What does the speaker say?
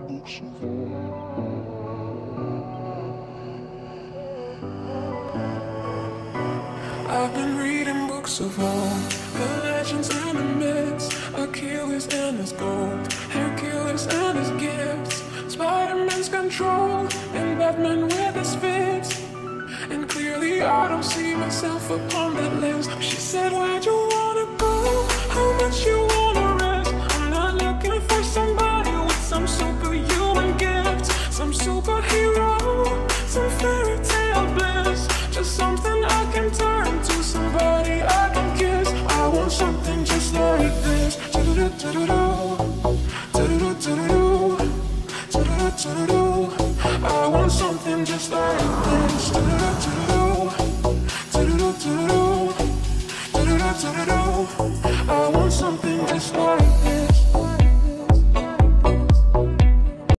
I've been reading books of old, the legends and the myths, Achilles and his gold, Hercules and his gifts, Spider-Man's control, and Batman with his fits. And clearly I don't see myself upon that list. She said, where'd you wanna go? How much you